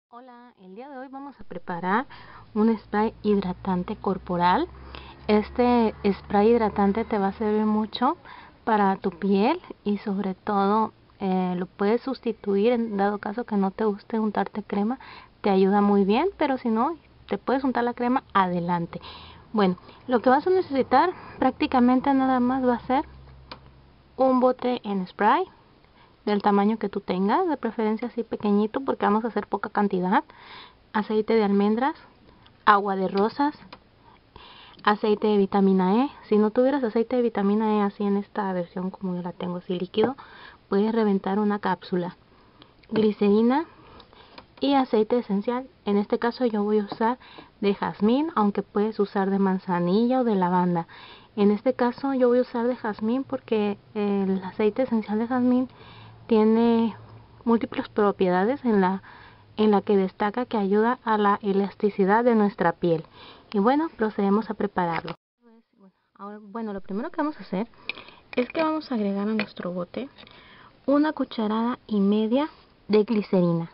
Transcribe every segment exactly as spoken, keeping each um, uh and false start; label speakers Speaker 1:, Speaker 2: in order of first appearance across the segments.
Speaker 1: Hola, el día de hoy vamos a preparar un spray hidratante corporal. Este spray hidratante te va a servir mucho para tu piel y sobre todo eh, lo puedes sustituir en dado caso que no te guste untarte crema. Te ayuda muy bien, pero si no, te puedes untar la crema, adelante. Bueno, lo que vas a necesitar prácticamente nada más va a ser un bote en spray del tamaño que tú tengas, de preferencia así pequeñito porque vamos a hacer poca cantidad, aceite de almendras, agua de rosas, aceite de vitamina E. Si no tuvieras aceite de vitamina E así en esta versión como yo la tengo así líquido, puedes reventar una cápsula, glicerina y aceite esencial. En este caso yo voy a usar de jazmín, aunque puedes usar de manzanilla o de lavanda. En este caso yo voy a usar de jazmín porque el aceite esencial de jazmín tiene múltiples propiedades en la, en la que destaca que ayuda a la elasticidad de nuestra piel. Y bueno, procedemos a prepararlo. Bueno, ahora, bueno, lo primero que vamos a hacer es que vamos a agregar a nuestro bote una cucharada y media de glicerina.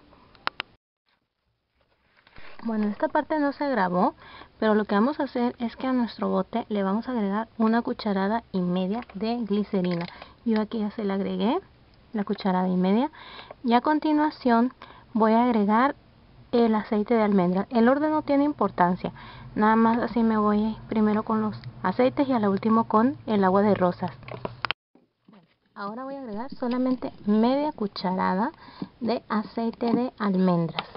Speaker 1: Bueno, esta parte no se grabó, pero lo que vamos a hacer es que a nuestro bote le vamos a agregar una cucharada y media de glicerina. Yo aquí ya se la agregué, la cucharada y media, y a continuación voy a agregar el aceite de almendra. El orden no tiene importancia, nada más así me voy primero con los aceites y a lo último con el agua de rosas. Ahora voy a agregar solamente media cucharada de aceite de almendras.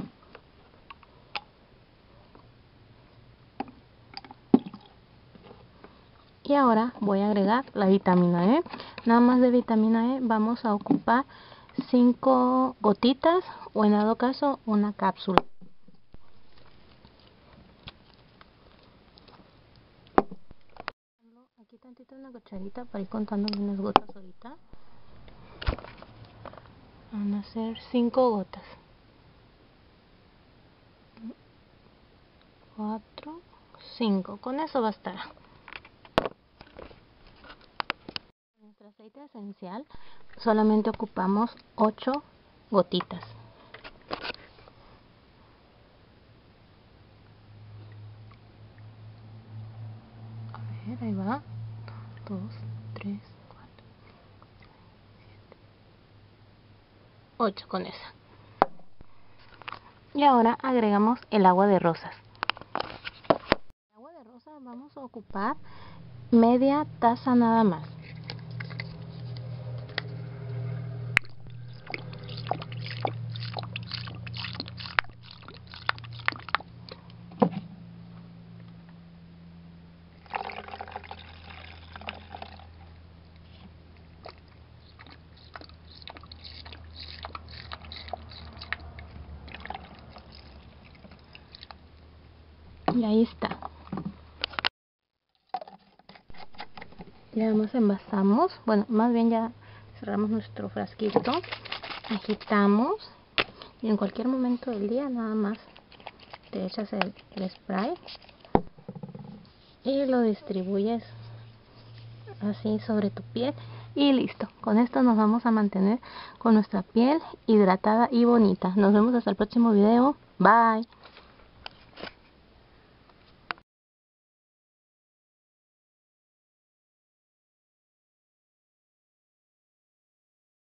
Speaker 1: Y ahora voy a agregar la vitamina E. Nada más de vitamina E vamos a ocupar cinco gotitas o en dado caso una cápsula. Aquí tantito una cucharita para ir contando unas gotas ahorita. Van a ser cinco gotas. cuatro, cinco. Con eso va a estar. Nuestro aceite esencial solamente ocupamos ocho gotitas. A ver, ahí va. dos, tres, cuatro, siete, ocho con esa. Y ahora agregamos el agua de rosas. El agua de rosas vamos a ocupar media taza nada más. Y ahí está. Ya vamos, envasamos. Bueno, más bien ya cerramos nuestro frasquito. Agitamos. Y en cualquier momento del día nada más te echas el, el spray. Y lo distribuyes así sobre tu piel. Y listo. Con esto nos vamos a mantener con nuestra piel hidratada y bonita. Nos vemos hasta el próximo video. Bye.